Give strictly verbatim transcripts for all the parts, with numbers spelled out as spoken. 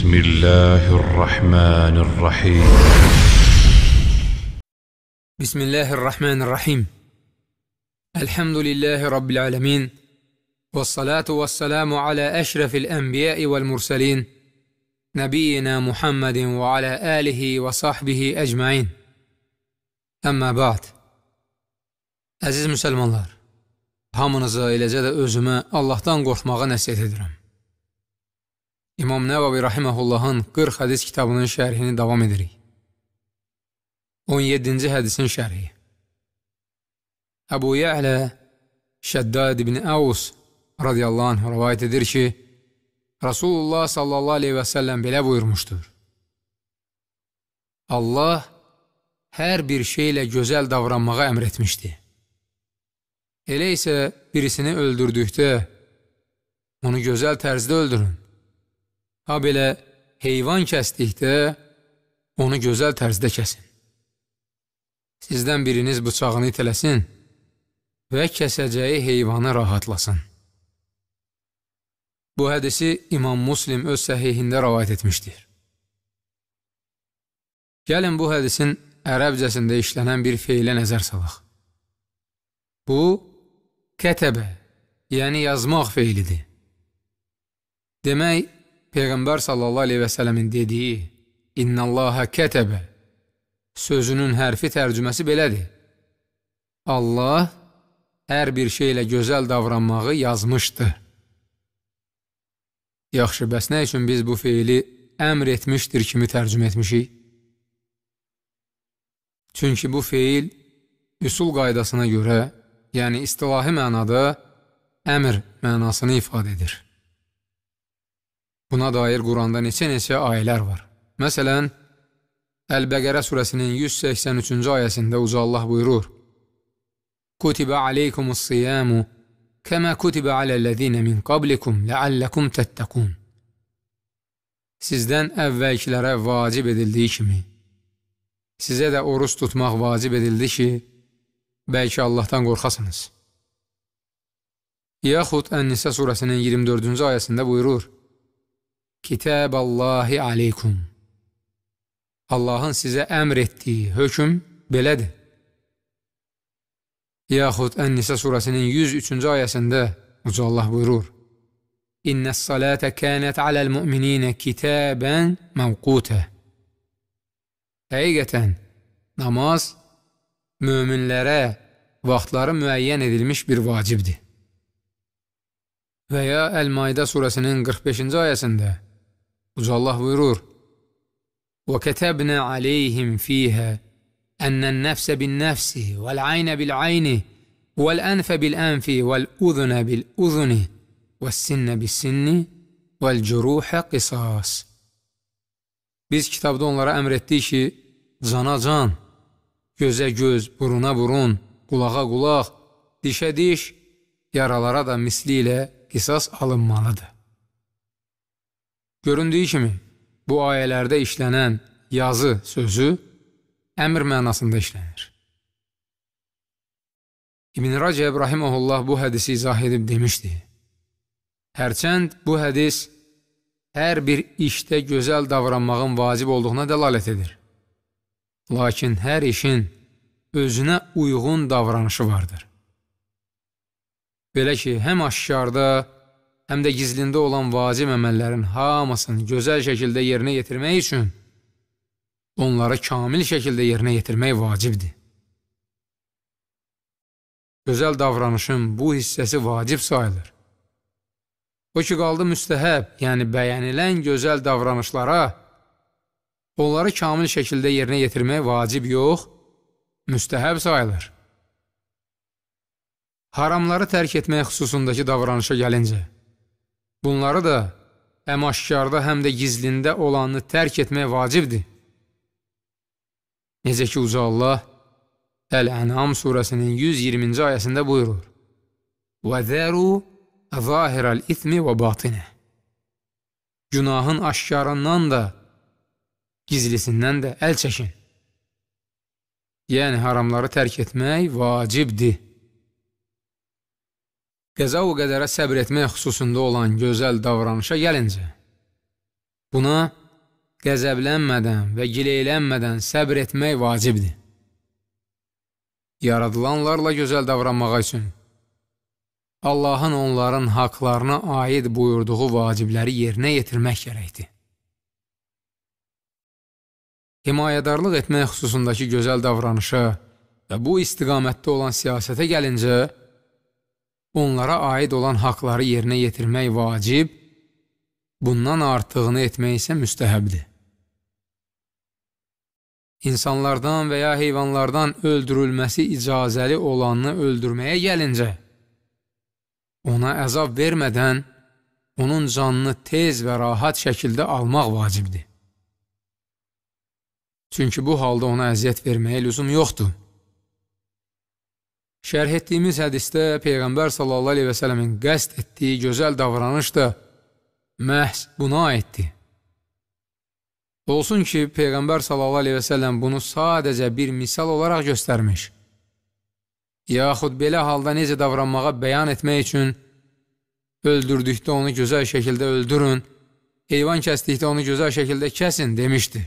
بسم الله الرحمن الرحيم بسم الله الرحمن الرحيم الحمد لله رب العالمين والصلاة والسلام على أشرف الأنبياء والمرسلين نبينا محمد وعلى آله وصحبه أجمعين أما بعد. Əziz müsəlmanlar, hamınıza, eləcə də özümə Allahdan qorxmağa nəsihət edirəm. İmam Nəvavi Rahiməhullahın qırx hədis kitabının şərhini davam edirik. on yeddinci hədisin şərhi. Əbu Ya'lə Şəddad ibn Əvs radiyallahu anh rəvayət edir ki, Rasulullah sallallahu aleyhi və səlləm belə buyurmuşdur: Allah hər bir şeylə gözəl davranmağa əmr etmişdi. Elə isə birisini öldürdükdə onu gözəl tərzdə öldürün. Ha belə heyvan kəsdikdə onu gözəl tərzdə kəsin. Sizdən biriniz bıçağını itələsin və kəsəcəyi heyvanı rahatlasın. Bu hədisi İmam Muslim öz səhihində rəvayət etmişdir. Gəlin bu hədisin ərəbcəsində işlənən bir feilə nəzər salaq. Bu, kətəbə, yəni yazmaq feilidir. Demək, Peyğəmbər sallallahu aleyhi və sələmin dediyi İnnallaha kətəbə sözünün hərfi tərcüməsi belədir. Allah hər bir şeylə gözəl davranmağı yazmışdır. Yaxşı, bəs nə üçün biz bu feili əmr etmişdir kimi tərcümə etmişik? Çünki bu feil üsul qaydasına görə, yəni istilahi mənada əmr mənasını ifadə edir. Buna dair Quranda neçə-neçə ayələr var. Məsələn, Əl-Bəqərə surəsinin yüz səksən üçüncü ayəsində Uca Allah buyurur: Kutibə aleykumus-siyamu kəmə kutibə aləl-ləzinə min qablikum ləalləkum təttəqun. Sizdən əvvəlkilərə vacib edildiyi kimi, sizə də oruç tutmaq vacib edildi ki, bəlkə Allahdan qorxasınız. Yaxud Ən-Nisə surəsinin iyirmi dördüncü ayəsində buyurur: Kitəbəllahi aleykum. Allahın sizə əmr etdiyi hökm belədir. Yaxud Ən-Nisə surəsinin yüz üçüncü ayəsində Uca Allah buyurur: İnnəs-salətə kənət aləl-mü'mininə kitəbən məvqutə. Həqiqətən, namaz möminlərə vaxtları müəyyən edilmiş bir vacibdir. Və ya Əl-Maidə surəsinin qırx beşinci ayəsində Uca Allah buyurur: وَكَتَبْنَا عَلَيْهِمْ فِيهَا أَنَّ النَّفْسَ بِالنَّفْسِ وَالْعَيْنَ بِالْعَيْنِ وَالْأَنْفَ بِالْأَنْفِ وَالْأُذُنَ بِالْأُذُنِ وَالسِّنَّ بِالسِّنِّ وَالْجُرُوحَ قِصَاص. Biz kitabda onlara əmr etdik ki, cana can, gözə göz, buruna burun, qulağa qulaq, dişə diş, yaralara da misli ilə qisas alınmalıdır. Göründüyü kimi, bu ayələrdə işlənən yazı sözü əmr mənasında işlənir. İbn Rəcəb Rahiməhullah bu hədisi izah edib demişdi: Hərçənd bu hədis hər bir işdə gözəl davranmağın vacib olduğuna dəlalət edir. Lakin hər işin özünə uyğun davranışı vardır. Belə ki, həm aşkarda, həm də gizlində olan vacib əməllərin hamısını gözəl şəkildə yerinə yetirmək üçün onları kamil şəkildə yerinə yetirmək vacibdir. Gözəl davranışın bu hissəsi vacib sayılır. O ki, qaldı müstəhəb, yəni bəyənilən gözəl davranışlara onları kamil şəkildə yerinə yetirmək vacib yox, müstəhəb sayılır. Haramları tərk etmək xüsusundakı davranışa gəlincə, bunları da həm aşkarda, həm də gizlində olanı tərk etmək vacibdir. Necə ki, Uca Allah Əl-Ən'am surəsinin yüz iyirminci ayəsində buyurur: وَذَرُوا ظَاهِرَ الْإِثْمِ وَبَاطِنَهِ. Günahın aşkarından da, gizlisindən də əl çəkin. Yəni, haramları tərk etmək vacibdir. Qəza və qədərə səbr etmək xüsusunda olan gözəl davranışa gəlincə, Buna qəzəblənmədən və gileylənmədən səbr etmək vacibdir. Yaradılanlarla gözəl davranmağa üçün Allahın onların haqlarına aid buyurduğu vacibləri yerinə yetirmək gərəkdir. Himayədarlıq etmək xüsusundakı gözəl davranışa və bu istiqamətdə olan siyasətə gəlincə, onlara aid olan haqları yerinə yetirmək vacib, bundan artığını etmək isə müstəhəbdir. İnsanlardan və ya heyvanlardan öldürülməsi icazəli olanını öldürməyə gəlincə, ona əzab vermədən onun canını tez və rahat şəkildə almaq vacibdir. Çünki bu halda ona əziyyət verməyə lüzum yoxdur. Şərh etdiyimiz hədisdə Peyğəmbər sallallahu aleyhi və sələmin qəsd etdiyi gözəl davranış da məhz buna aiddir. Olsun ki, Peyğəmbər sallallahu aleyhi və səlləm bunu sadəcə bir misal olaraq göstərmiş. Yaxud belə halda necə davranmağa bəyan etmək üçün öldürdükdə onu gözəl şəkildə öldürün, heyvan kəsdikdə onu gözəl şəkildə kəsin demişdi.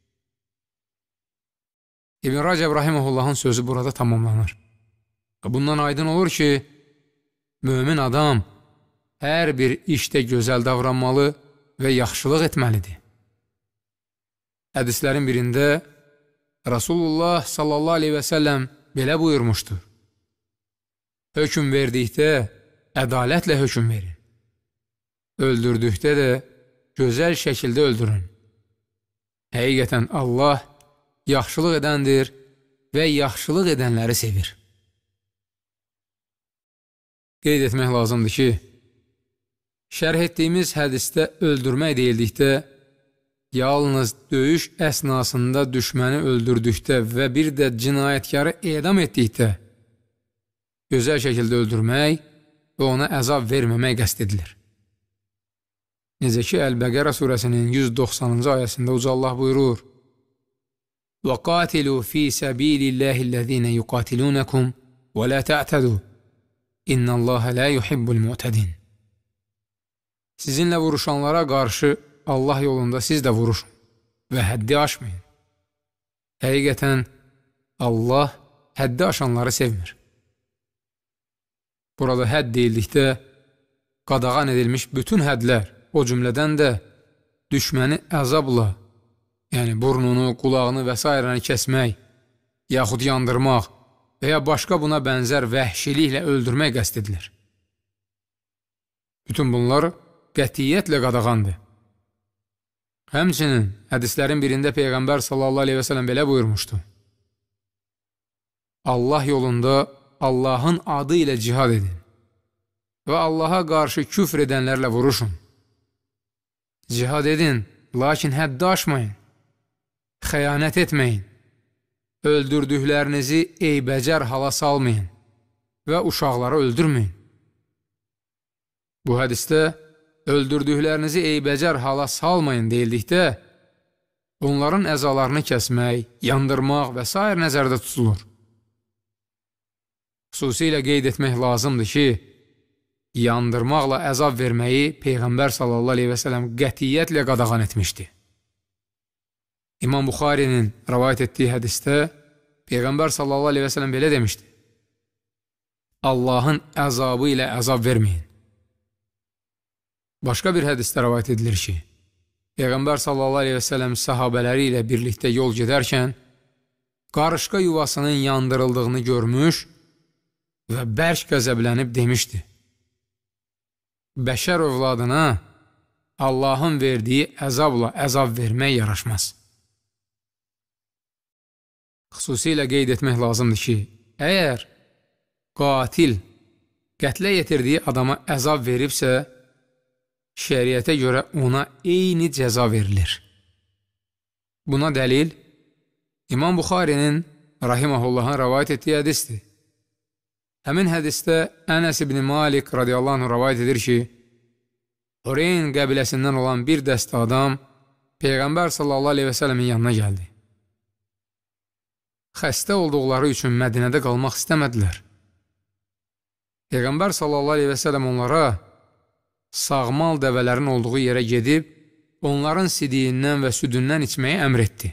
İbn Rəcəb Rahiməhullahın sözü burada tamamlanır. Bundan aydın olur ki, mömin adam hər bir işdə gözəl davranmalı və yaxşılıq etməlidir. Hədislərin birində Rasulullah sallallahu aleyhi və səlləm belə buyurmuşdur. Hökm verdikdə ədalətlə hökm verin. Öldürdükdə də gözəl şəkildə öldürün. Həqiqətən Allah yaxşılıq edəndir və yaxşılıq edənləri sevir. Qeyd etmək lazımdır ki, şərh etdiyimiz hədisdə öldürmək deyildikdə, yalnız döyüş əsnasında düşməni öldürdükdə və bir də cinayətkarı edam etdikdə, gözəl şəkildə öldürmək və ona əzab verməmək qəsd edilir. Necə ki, Əl-Bəqərə surəsinin yüz doxsanıncı ayəsində Uca Allah buyurur: وَقَاتِلُوا فِي سَبِيلِ اللَّهِ الَّذِينَ يُقَاتِلُونَكُمْ وَلَا تَعْتَدُوا إِنَّ اللَّهَ لَا يُحِبُّ الْمُعْتَدِينَ. Sizinlə vuruşanlara qarşı Allah yolunda siz də vuruşun və həddi aşmayın. Həqiqətən Allah həddi aşanları sevmir. Burada hədd deyildikdə qadağan edilmiş bütün hədlər, o cümlədən də düşməni əzabla, yəni burnunu, qulağını və s. kəsmək, yaxud yandırmaq və ya başqa buna bənzər vəhşiliklə öldürmək qəsd edilir. Bütün bunlar qətiyyətlə qadağandır. Həmçinin hədislərin birində Peyğəmbər sallallahu aleyhi və səlləm belə buyurmuşdu: Allah yolunda Allahın adı ilə cihad edin və Allaha qarşı küfr edənlərlə vuruşun. Cihad edin, lakin həddi aşmayın, xəyanət etməyin, öldürdüklərinizi eybəcər hala salmayın və uşaqları öldürməyin. Bu hədisdə öldürdüklərinizi eybəcər hala salmayın deyildikdə, onların əzalarını kəsmək, yandırmaq və s. nəzərdə tutulur. Xüsusilə qeyd etmək lazımdır ki, yandırmaqla əzab verməyi Peyğəmbər sallallahu aleyhi və səlləm qətiyyətlə qadağan etmişdi. İmam Buxarinin rəvayət etdiyi hədisdə Peyğəmbər sallallahu aleyhi və səlləm belə demişdi: Allahın əzabı ilə əzab verməyin. Başqa bir hədisdə rəvayət edilir ki, Peyğəmbər sallallahu aleyhi və səlləm sahabələri ilə birlikdə yol gedərkən qarışqa yuvasının yandırıldığını görmüş və bərk qəzəblənib demişdi: Bəşər övladına Allahın verdiyi əzabla əzab vermək yaraşmaz. Xüsusilə qeyd etmək lazımdır ki, əgər qatil qətlə yetirdiyi adama əzab veribsə, şəriətə görə ona eyni cəza verilir. Buna dəlil İmam Buxarinin Rahiməhullahın rəvayət etdiyi hədisdir. Həmin hədisdə Ənəs ibn Malik radiyallahu anh rəvayət edir ki, Hureyn qəbiləsindən olan bir dəstə adam Peyğəmbər sallallahu aleyhi və səlləmin yanına gəldi. Xəstə olduqları üçün Mədinədə qalmaq istəmədilər. Peyğəmbər sallallahu aleyhi və səlləm onlara sağmal dəvələrin olduğu yerə gedib onların sidiyindən və südündən içməyi əmr etdi.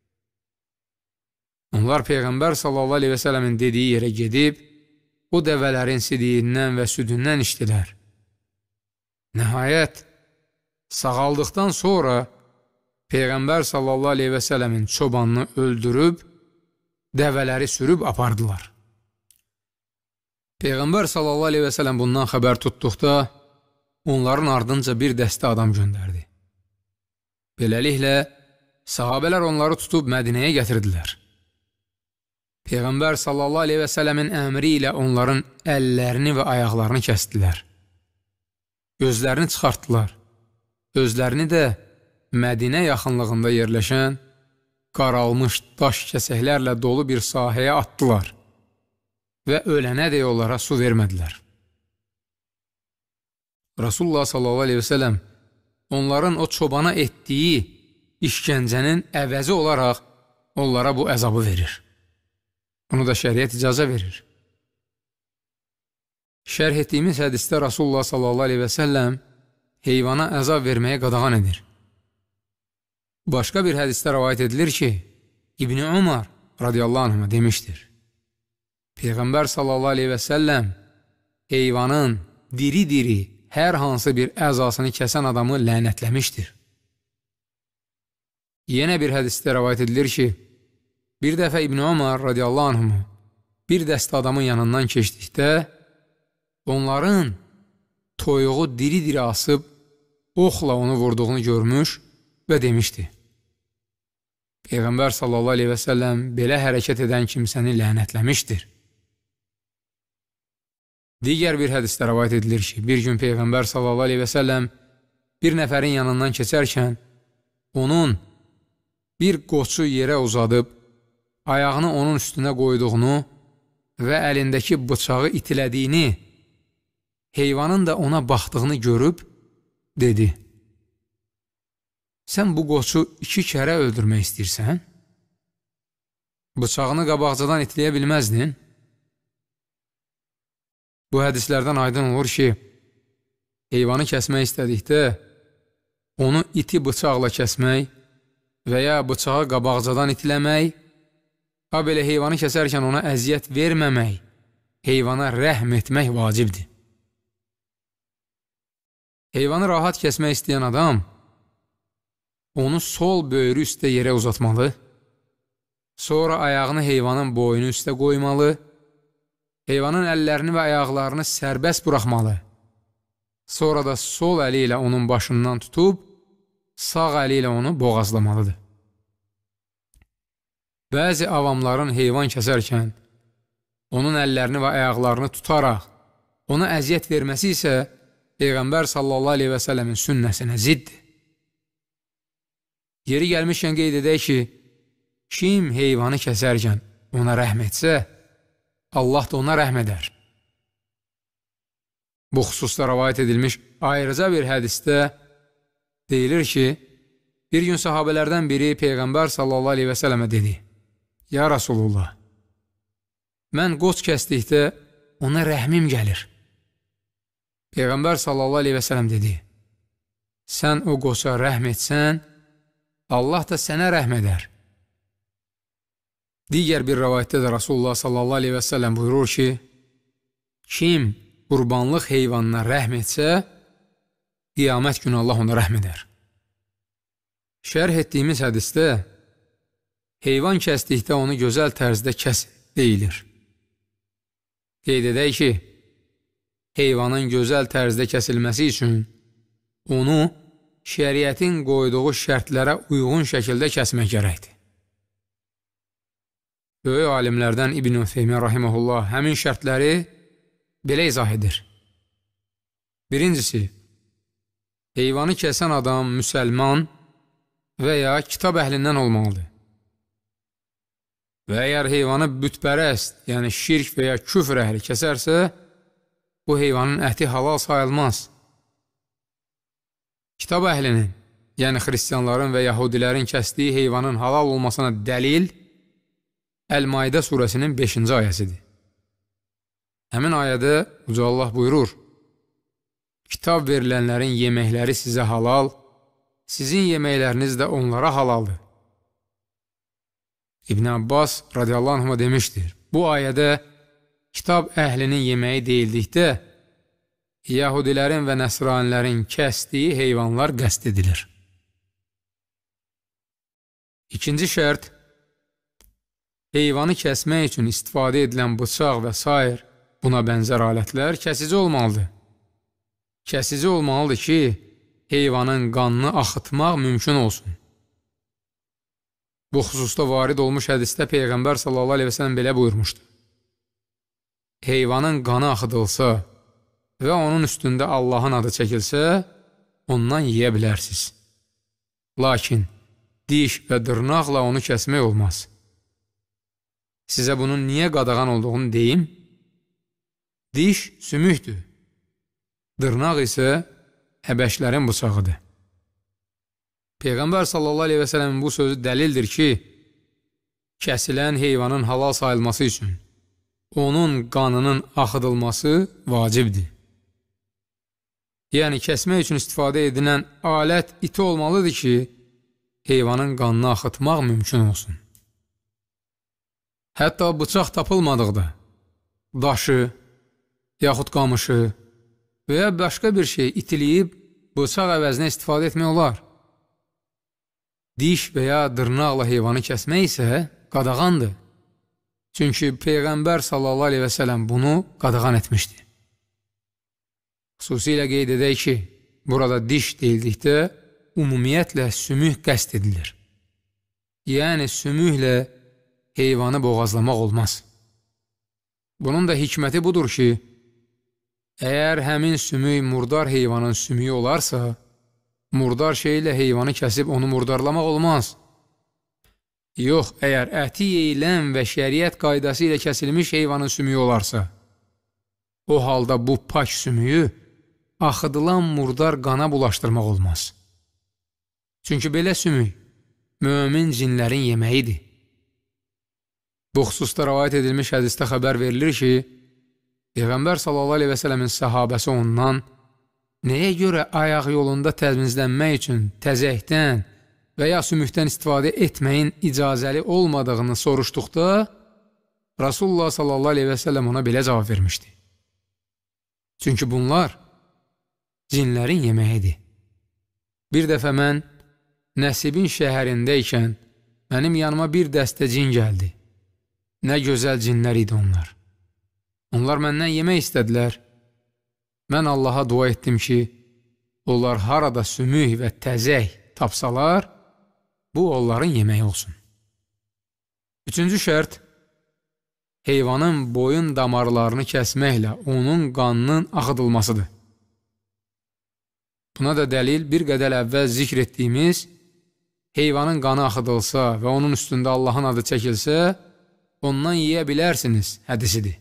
Onlar Peyğəmbər sallallahu aleyhi və sələmin dediyi yerə gedib, o dəvələrin sidiyindən və südündən içdilər. Nəhayət, sağaldıqdan sonra Peyğəmbər sallallahu aleyhi və sələmin çobanını öldürüb, dəvələri sürüb apardılar. Peyğəmbər sallallahu aleyhi və sələm bundan xəbər tutduqda, onların ardınca bir dəstə adam göndərdi. Beləliklə, sahabələr onları tutub Mədinəyə gətirdilər. Peyğəmbər sallallahu aleyhi və sələmin əmri ilə onların əllərini və ayaqlarını kəsdilər. Gözlərini çıxartdılar. Özlərini də Mədinə yaxınlığında yerləşən, qaralmış daş kəsəklərlə dolu bir sahəyə atdılar və ölənə də onlara su vermədilər. Rasulullah sallallahu aleyhi və sələm onların o çobana etdiyi işgəncənin əvəzi olaraq onlara bu əzabı verir. Bunu da şəriət icazə verir. Şərh etdiyimiz hədisdə Rasulullah sallallahu aleyhi və səlləm heyvana əzab verməyə qadağan edir. Başqa bir hədisdə rəvayət edilir ki, İbn Umar radiyallahu anhuma demişdir. Peyğəmbər sallallahu aleyhi və səlləm heyvanın diri-diri hər hansı bir əzasını kəsən adamı lənətləmişdir. Yenə bir hədisdə rəvayət edilir ki, bir dəfə İbn Umar radiyallahu anhuma bir dəstə adamın yanından keçdikdə, onların toyuğu diri-diri asıb, oxla onu vurduğunu görmüş və demişdi. Peyğəmbər sallallahu aleyhi və səlləm belə hərəkət edən kimsəni lənətləmişdir. Digər bir hədisdə rəvayət edilir ki, bir gün Peyğəmbər sallallahu aleyhi və səlləm bir nəfərin yanından keçərkən, onun bir qoçu yerə uzadıb, ayağını onun üstünə qoyduğunu və əlindəki bıçağı itilədiyini, heyvanın da ona baxdığını görüb, dedi. Sən bu qoçu iki kərə öldürmək istəyirsən? Bıçağını qabaqcadan itiləyə bilməzdin? Bu hədislərdən aydın olur ki, heyvanı kəsmək istədikdə, onu iti bıçaqla kəsmək və ya bıçağı qabaqcadan itiləmək, ha belə heyvanı kəsərkən ona əziyyət verməmək, heyvana rəhm etmək vacibdir. Heyvanı rahat kəsmək istəyən adam, onu sol böyrü üstə yerə uzatmalı, sonra ayağını heyvanın boynu üstə qoymalı, heyvanın əllərini və ayaqlarını sərbəst buraxmalı, sonra da sol əli ilə onun başından tutub, sağ əli ilə onu boğazlamalıdır. Bəzi avamların heyvan kəsərkən, onun əllərini və ayaqlarını tutaraq, ona əziyyət verməsi isə Peyğəmbər sallallahu aleyhi və sələmin sünnəsinə ziddir. Yeri gəlmişkən qeyd edək ki, kim heyvanı kəsərkən ona rəhm etsə, Allah da ona rəhm edər. Bu xüsusda rəvayət edilmiş ayrıca bir hədisdə deyilir ki, bir gün sahabələrdən biri Peyğəmbər sallallahu aleyhi və sələmə dedi, Ya Rasulullah, mən qoç kəsdikdə ona rəhmim gəlir. Peyğəmbər sallallahu aleyhi və sələm dedi, sən o qoça rəhm etsən, Allah da sənə rəhm edər. Digər bir rəvayətdə də Rasulullah sallallahu aleyhi və sələm buyurur ki, kim qurbanlıq heyvanına rəhm etsə, qiyamət günü Allah ona rəhm edər. Şərh etdiyimiz hədisdə, heyvan kəsdikdə onu gözəl tərzdə kəsin deyilir. Qeyd edək ki, heyvanın gözəl tərzdə kəsilməsi üçün onu şəriətin qoyduğu şərtlərə uyğun şəkildə kəsmək gərəkdir. Böyük alimlərdən İbn Ütheymin rahimehullah həmin şərtləri belə izah edir. Birincisi, heyvanı kəsən adam müsəlman və ya kitab əhlindən olmalıdır. Və əgər heyvanı bütpərəst, yəni şirk və ya küfr əhli kəsərsə, bu heyvanın əti halal sayılmaz. Kitab əhlinin, yəni xristiyanların və yahudilərin kəsdiyi heyvanın halal olmasına dəlil Əl-Maidə surəsinin beşinci ayəsidir. Həmin ayədə Uca Allah buyurur, kitab verilənlərin yeməkləri sizə halal, sizin yeməkləriniz də onlara halaldır. İbn Abbas radiyallahu anhuma demişdir, bu ayədə kitab əhlinin yeməyi deyildikdə, Yahudilərin və Nəsranilərin kəsdiyi heyvanlar qəsd edilir. İkinci şərt, heyvanı kəsmək üçün istifadə edilən bıçaq və sair buna bənzər alətlər kəsici olmalıdır. Kəsici olmalıdır ki, heyvanın qanını axıtmaq mümkün olsun. Bu xüsusda varid olmuş hədisdə Peyğəmbər sallallahu aleyhi və səlləm belə buyurmuşdur. Heyvanın qanı axıdılsa və onun üstündə Allahın adı çəkilsə, ondan yeyə bilərsiniz. Lakin diş və dırnaqla onu kəsmək olmaz. Sizə bunun niyə qadağan olduğunu deyim. Diş sümükdür. Dırnaq isə həbəşlərin bıçağıdır. Peyğəmbər sallallahu aleyhi və səlləmin bu sözü dəlildir ki, kəsilən heyvanın halal sayılması üçün onun qanının axıdılması vacibdir. Yəni, kəsmək üçün istifadə edilən alət iti olmalıdır ki, heyvanın qanını axıtmaq mümkün olsun. Hətta bıçaq tapılmadıqda, daşı, yaxud qamışı və ya başqa bir şey itiliyib, bıçaq əvəzinə istifadə etmək olar. Diş və ya dırnaqla heyvanı kəsmək isə qadağandır. Çünki Peyğəmbər sallallahu aleyhi və səlləm bunu qadağan etmişdir. Xüsusilə qeyd edək ki, burada diş deyildikdə ümumiyyətlə sümük qəsd edilir. Yəni, sümüklə heyvanı boğazlamaq olmaz. Bunun da hikməti budur ki, əgər həmin sümük murdar heyvanın sümüyü olarsa, murdar şeylə heyvanı kəsib onu murdarlamaq olmaz. Yox, əgər əti yeyilən və şəriət qaydası ilə kəsilmiş heyvanın sümüyü olarsa, o halda bu pak sümüyü axıdılan murdar qana bulaşdırmaq olmaz. Çünki belə sümük mömin cinlərin yeməyidir. Bu xüsusda rəvayət edilmiş hədisdə xəbər verilir ki, Peyğəmbər sallallahu aleyhi və sələmin səhabəsi ondan nəyə görə ayaq yolunda təmizlənmək üçün təzəkdən və ya sümükdən istifadə etməyin icazəli olmadığını soruşduqda, Rasulullah sallallahu aleyhi və səlləm ona belə cavab vermişdi. Çünki bunlar cinlərin yeməyidir. Bir dəfə mən Nəsibin şəhərində ikən mənim yanıma bir dəstə cin gəldi. Nə gözəl cinlər idi onlar. Onlar məndən yemək istədilər. Mən Allaha dua etdim ki, onlar harada sümük və təzək tapsalar, bu onların yeməyi olsun. Üçüncü şərt, heyvanın boyun damarlarını kəsməklə onun qanının axıdılmasıdır. Buna da dəlil bir qədər əvvəl zikr etdiyimiz heyvanın qanı axıdılsa və onun üstündə Allahın adı çəkilsə, ondan yeyə bilərsiniz hədisidir.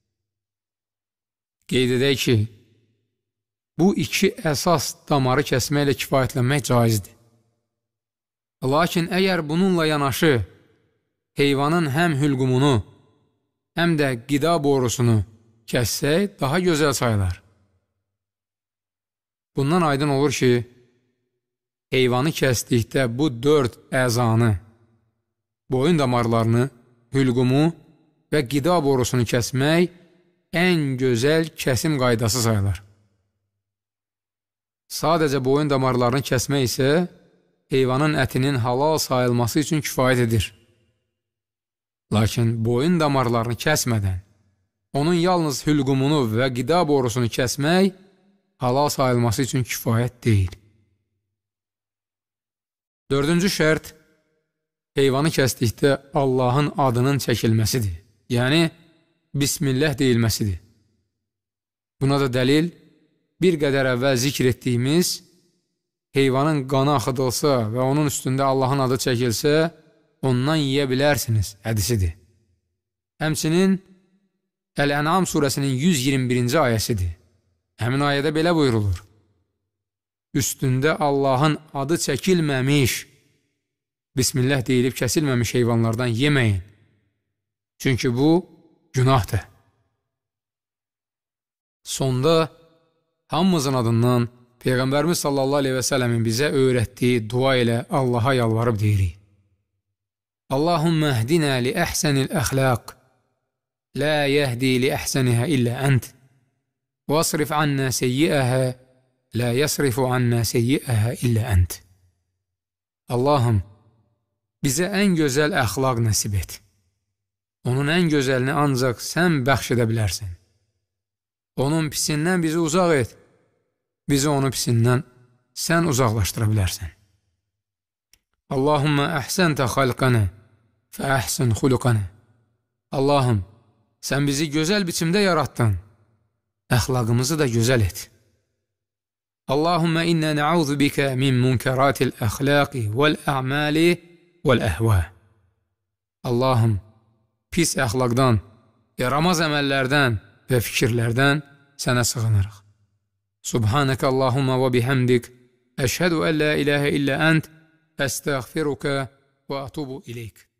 Qeyd edək ki, bu iki əsas damarı kəsməklə kifayətlənmək caizdir. Lakin əgər bununla yanaşı heyvanın həm hülqumunu, həm də qida borusunu kəssək, daha gözəl sayılar. Bundan aydın olur ki, heyvanı kəsdikdə bu dörd əzanı, boyun damarlarını, hülqumu və qida borusunu kəsmək ən gözəl kəsim qaydası sayılır. Sadəcə boyun damarlarını kəsmək isə heyvanın ətinin halal sayılması üçün kifayət edir. Lakin boyun damarlarını kəsmədən, onun yalnız hülqumunu və qida borusunu kəsmək halal sayılması üçün kifayət deyil. Dördüncü şərt, heyvanı kəsdikdə Allahın adının çəkilməsidir. Yəni, Bismillah deyilməsidir. Buna da dəlil, bir qədər əvvəl zikr etdiyimiz, heyvanın qanı axıdılsa və onun üstündə Allahın adı çəkilsə, ondan yeyə bilərsiniz hədisidir. Həmçinin, Əl-Ən'am surəsinin yüz iyirmi birinci ayəsidir. Həmin ayədə belə buyurulur. Üstündə Allahın adı çəkilməmiş, Bismillah deyilib kəsilməmiş heyvanlardan yeməyin. Çünki bu günahdır. Sonda hamımızın adından Peyğəmbərimiz sallallahu aleyhi və səlləmin bizə öyrətdiyi dua ilə Allaha yalvarıb deyirik. Allahümmə hdinə li əhsənil əxlaq, lə yəhdi li əhsənihə illə ənt, vasrif annə seyyiəhə, lə yəsrifu annə seyyiəhə illə ənt. Allahım, bizə ən gözəl əxlaq nəsib et. Onun ən gözəlini ancaq sən bəxş edə bilərsən. Onun pisindən bizi uzaq et. Bizi onun pisindən sən uzaqlaşdıra bilərsən. Allahümmə əhsəntə xalqanə, fə əhsən xuluqanə. Allahım, sən bizi gözəl biçimdə yarattın. Əxlaqımızı da gözəl et. Allahümmə innə nə'udhu bikə min münkəratil əxlaqi vəl-ə'məli vəl-əhvə. Allahım, pis əxlaqdan, yaramaz əməllərdən və fikirlərdən sənə sığınırıq. Subhanəkə Allahumma və bihamdik, əşhədu ən la ilahə illə ənt, əstəğfiruka və atubu ileyk.